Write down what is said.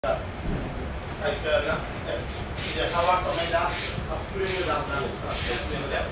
เขาว่าก็ไม่ได้เขาซื้อเรานะซื้อแล้ว